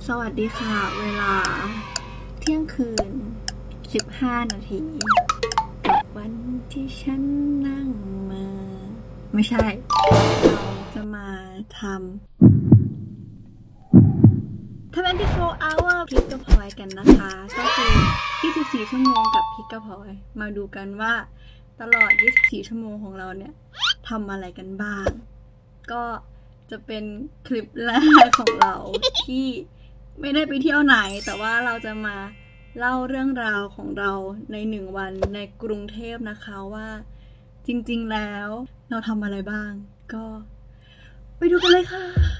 สวัสดีค่ะเวลาเที่ยงคืน15 นาทีกับวันที่ฉันนั่งมาไม่ใช่เราจะมาทำ24 hour พิกกับพลอยกันนะคะก็คือ24 ชั่วโมงกับพิกกับพลอยมาดูกันว่าตลอด24 ชั่วโมงของเราเนี่ยทำอะไรกันบ้างก็จะเป็นคลิปแรกของเราที่ไม่ได้ไปเที่ยวไหนแต่ว่าเราจะมาเล่าเรื่องราวของเราใน1 วันในกรุงเทพนะคะว่าจริงๆแล้วเราทำอะไรบ้างก็ไปดูกันเลยค่ะ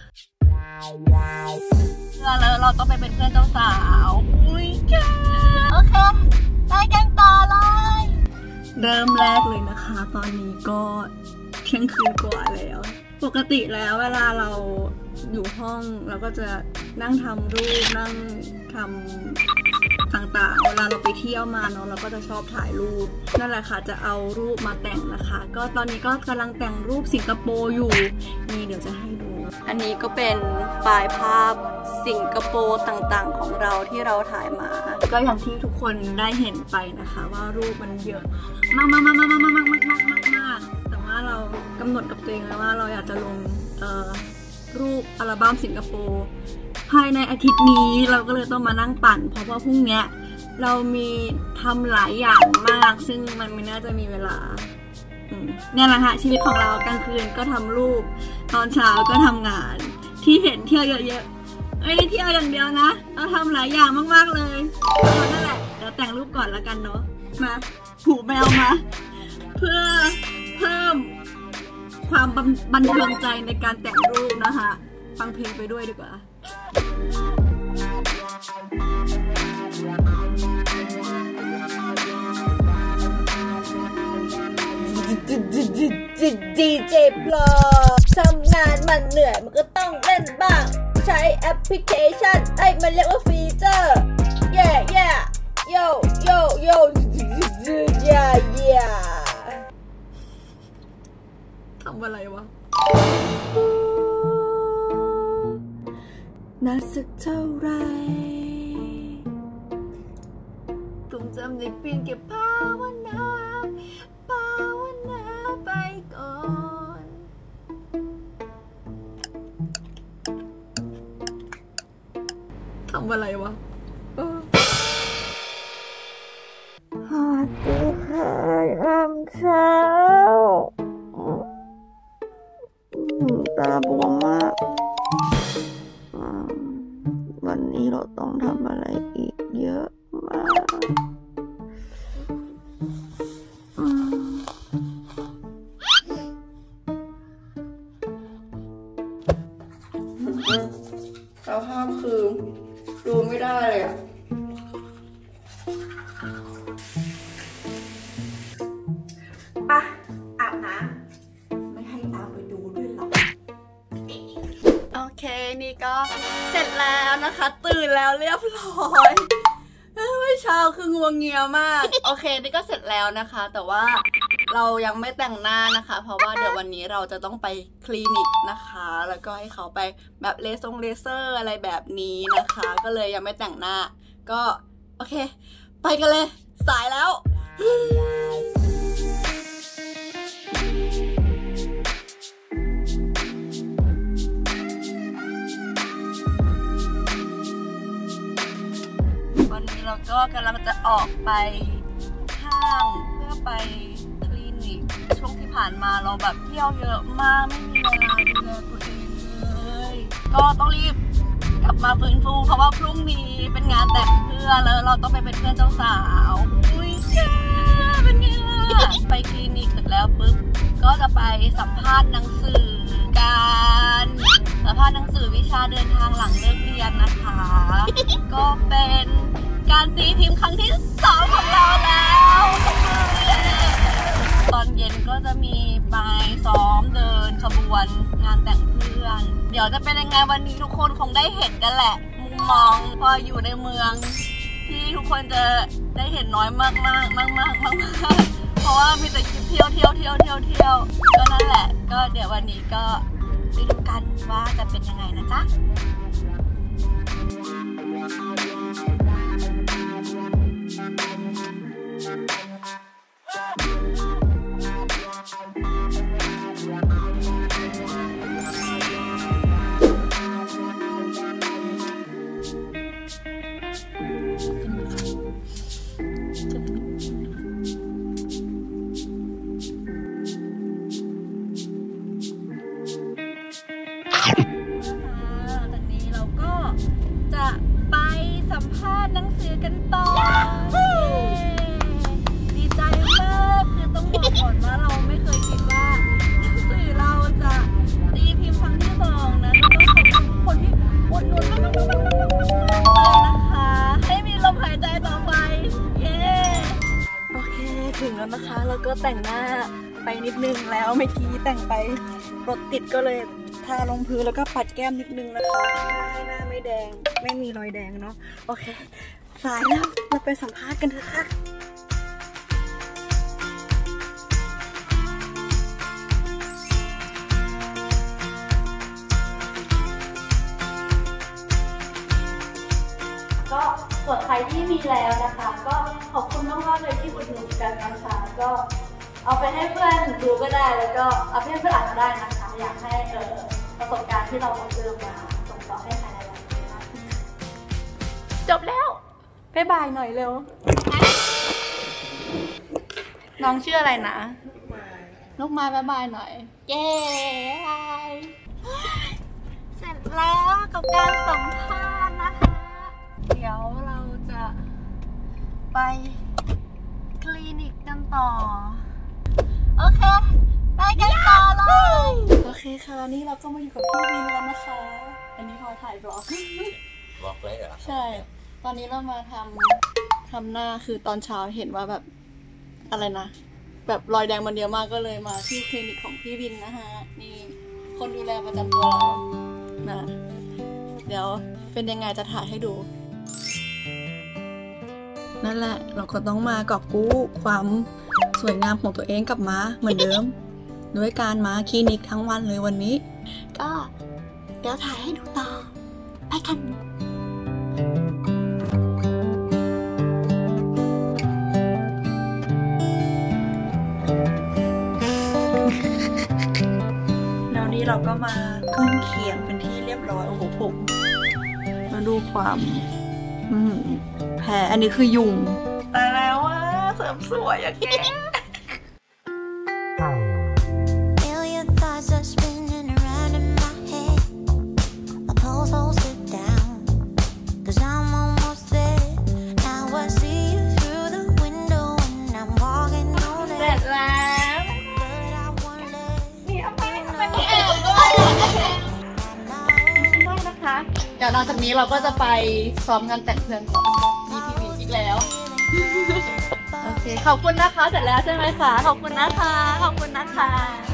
แล้วเราต้องไปเป็นเพื่อนเจ้าสาวอุ้ยแกโอเคไปกันต่อเลยเริ่มแรกเลยนะคะตอนนี้ก็เที่ยงคืนกว่าแล้วปกติแล้วเวลาเราอยู่ห้องเราก็จะนั่งทำรูปนั่งทำต่างๆเวลาเราไปเที่ยวมาเนาะเราก็จะชอบถ่ายรูปนั่นแหละค่ะจะเอารูปมาแต่งนะคะก็ตอนนี้ก็กำลังแต่งรูปสิงคโปร์อยู่นี่เดี๋ยวจะให้ดูอันนี้ก็เป็นไฟล์ภาพสิงคโปร์ต่างๆของเราที่เราถ่ายมาก็อย่างที่ทุกคนได้เห็นไปนะคะว่ารูปมันเยอะมากแต่ว่าเรากำหนดกับตัวเองแล้วว่าเราอยากจะลงรูปอัลบั้มสิงคโปร์ภายในอาทิตย์นี้เราก็เลยต้องมานั่งปั่นเพราะว่าพรุ่งนี้เรามีทำหลายอย่างมากซึ่งมันไม่น่าจะมีเวลาเนี่ยแหละฮะชีวิตของเรากลางคืนก็ทำรูปตอนเช้าก็ทำงานที่เห็นเที่ยวเยอะๆไม่ได้เที่ยวอย่างเดียวนะเราทำหลายอย่างมากๆเลยนั่นแหละเดี๋ยวแต่งรูปก่อนแล้วกันเนาะมาผูกแมวมาเพื่อเพิ่มความบันเทิงใจในการแต่งรูปนะคะฟังเพลงไปด้วยดีกว่าดีเจบล็อกทำงานมันเหนื่อยมันก็ต้องเล่นบ้างใช้แอปพลิเคชันมันเรียกว่าฟีเจอร์โยทำอะไรวะน่าสักเท่าไรต้องจำในเพียงแค่ภาวนาไปก่อนทำอะไรวะสวัสดีค่ะยามเช้าตาบวมมากวันนี้เราต้องทำอะไรอีกเยอะมากสภาพคือดูไม่ได้เลยอ่ะป่ะอาบน้ำไม่ให้ตามไปดูด้วยหรอโอเคนี่ก็เสร็จแล้วนะคะตื่นแล้วเรียบร้อยเมื่อเช้าคืองัวเงียมากโอเคนี่ก็เสร็จแล้วนะคะแต่ว่าเรายังไม่แต่งหน้านะคะเพราะว่าเดี๋ยววันนี้เราจะต้องไปคลินิกนะคะแล้วก็ให้เขาไปแบบเลเซอร์อะไรแบบนี้นะคะก็เลยยังไม่แต่งหน้าก็โอเคไปกันเลยสายแล้ววันนี้เราก็กำลังจะออกไปห้างเพื่อไปคลินิกช่วงที่ผ่านมาเราแบบเที่ยวเยอะมากไม่มีเวลาดูแลตัวเองเลยก็ต้องรีบกลับมาฟื้นฟูเพราะว่าพรุ่งนี้เป็นงานแต่งเพื่อนแล้วเราต้องไปเป็นเพื่อนเจ้าสาวอุ้ยแกเป็นไงล่ะไปคลินิกเสร็จแล้วปุ๊บก็จะไปสัมภาษณ์หนังสือกันสัมภาษณ์หนังสือวิชาเดินทางหลังเลิกเรียนนะคะก็เป็นการตีพิมพ์ครั้งที่2ของเราแล้วตอนเย็นก็จะมีไปซ้อมเดินขบวนงานแต่งเพื่อนเดี๋ยวจะเป็นยังไงวันนี้ทุกคนคงได้เห็นกันแหละมุมมองพออยู่ในเมืองที่ทุกคนจะได้เห็นน้อยมากเพราะว่ามีแต่คลิปเที่ยวก็นั่นแหละก็เดี๋ยววันนี้ก็ไปดูกันว่าจะเป็นยังไงนะจ๊ะสัมภาษณ์หนังสือกันต่อดีใจมากคือต้องบอกก่อนว่าเราไม่เคยคิดว่าหนังสือเราจะตีพิมพ์ครั้งที่2นะต้องขอบคุณทุกคนที่อุดหนุนมากๆเลยนะคะให้มีลมหายใจต่อไปเย้โอเคถึงแล้วนะคะแล้วก็แต่งหน้าไปนิดนึงแล้วเมื่อกี้แต่งไปรถติดก็เลยทาลงพื้นแล้วก็ปัดแก้มนิดนึงนะคะให้หน้าไม่แดงไม่มีรอยแดงเนาะโอเคสายแล้วเราไปสัมภาษณ์กันเถอะค่ะก็ส่วนใครที่มีแล้วนะคะก็ขอบคุณมากๆเลยที่อุดหนุนกันนะคะก็เอาไปให้เพื่อนดูก็ได้แล้วก็เอาไปให้เพื่อนอ่านก็ได้นะคะอยากให้ประสบการณ์ที่เราเจอมาส่งต่อให้ใครหลายๆคนมากขึ้นจบแล้วบ๊ายบายหน่อยเร็วน้องชื่ออะไรนะลูกไม้บ๊ายบายหน่อยเย้เสร็จแล้วกับการสัมภาษณ์นะคะเดี๋ยวเราจะไปคลินิกกันต่อโอเคไปกันต่อเลยโอเคค่ะนี่เราก็มาอยู่กับพี่วินแล้วนะคะอันนี้พอถ่ายบล็อกเลยเหรอใช่ตอนนี้เรามาทำหน้าคือตอนเช้าเห็นว่าแบบอะไรนะแบบรอยแดงมันเยอะมากก็เลยมาที่คลินิกของพี่วินนะคะนี่คนดูแลประจำตัวเรานะเดี๋ยวเป็นยังไงจะถ่ายให้ดูนั่นแหละเราก็ต้องมากอบกู้ความสวยงามของตัวเองกลับมาเหมือนเดิมด้วยการมาคลินิกทั้งวันเลยวันนี้ก็เดี๋ยวถ่ายให้ดูต่อไปกันแล้วนี้เราก็มาขึ้นเขียงเป็นที่เรียบร้อยโอ้โหผมมาดูความแผลอันนี้คือยุงตายแล้วว่าเสริมสวยอย่างนี้เดี๋ยวหลังจากนี้เราก็จะไปซ้อมงานแต่งเพื่อนก่อนมีพี่วินอีกแล้วโอเคขอบคุณนะคะเสร็จแล้วใช่ไหมคะขอบคุณนะคะขอบคุณนะคะ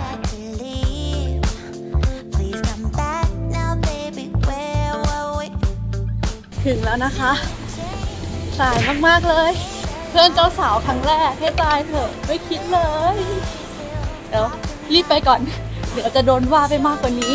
ถึงแล้วนะคะสายมากๆเลยเพื่อนเจ้าสาวครั้งแรกให้ตายเถอะไม่คิดเลยเดี๋ยวรีบไปก่อนเดี๋ยวจะโดนว่าไปมากกว่านี้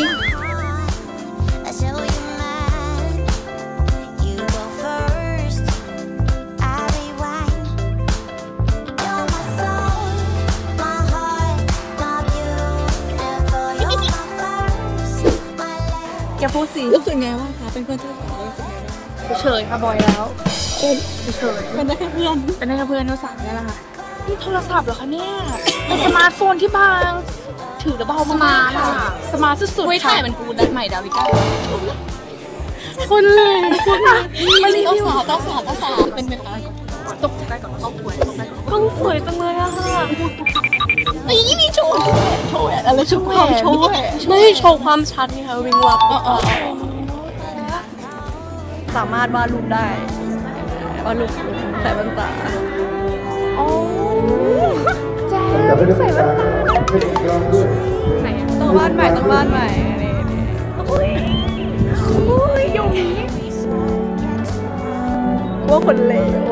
แกพูดสิรู้สึกไงบ้างคะเป็นเพื่อนเจ้าสาวรู้สึกไงบ้างเฉยค่ะบอยแล้วเฉยเป็นได้แค่เพื่อนเป็นได้แค่เพื่อนเจ้าสาวนี่แหละค่ะนี่โทรศัพท์เหรอคะเนี่ยเป็นสมาร์ทโฟนที่บางถือแล้วเบามากค่ะสมาร์ทสุดๆค่ะถ่ายมันกูได้ใหม่ดาวิก้าคนเลยมารีวิวเจ้าสาวเป็นไหมคะตกใจก่อนต้องสวยจังเลยอะค่ะนี่โชว์อะไรโชว์ไม่โชว์ความชัดนี่ค่ะวิงวับสามารถวาดรูปได้วาดรูปใส่แว่นตาโอ้แจ๊ใส่แว่นตาไหนต้องวาดใหม่นี่โอ้ยยงว่าคนเลว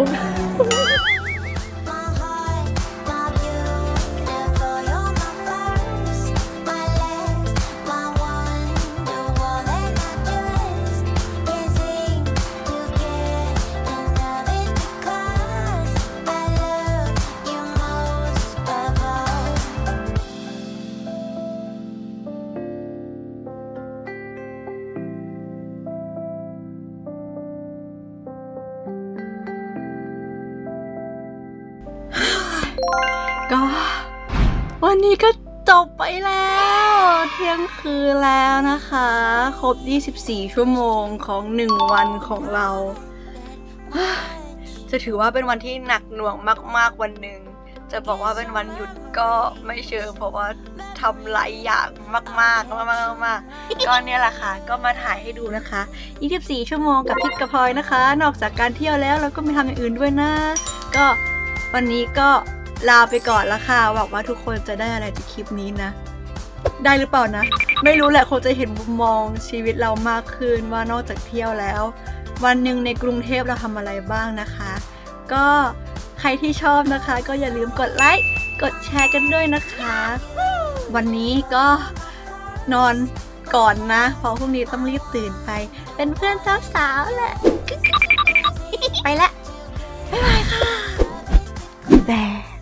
ก็วันนี้ก็จบไปแล้วเที่ยงคืนแล้วนะคะครบ24ชั่วโมงของ1วันของเราจะถือว่าเป็นวันที่หนักหน่วงมากๆวันหนึ่งจะบอกว่าเป็นวันหยุดก็ไม่เชิงเพราะว่าทำหลายอย่างมากก็เนี่ยแหละค่ะก็มาถ่ายให้ดูนะคะ24 ชั่วโมงกับพิษกับพลอยนะคะนอกจากการเที่ยวแล้วเราก็มีทำอย่างอื่นด้วยนะก็วันนี้ก็ลาไปก่อนละค่ะหวังว่าทุกคนจะได้อะไรจากคลิปนี้นะได้หรือเปล่านะไม่รู้แหละคงจะเห็นมุมมองชีวิตเรามากขึ้นว่านอกจากเที่ยวแล้ววันหนึ่งในกรุงเทพเราทำอะไรบ้างนะคะก็ใครที่ชอบนะคะก็อย่าลืมกดไลค์กดแชร์กันด้วยนะคะวันนี้ก็นอนก่อนนะเพราะพรุ่งนี้ต้องรีบตื่นไปเป็นเพื่อนเจ้าสาวแหละไปละบ๊ายบายค่ะแบ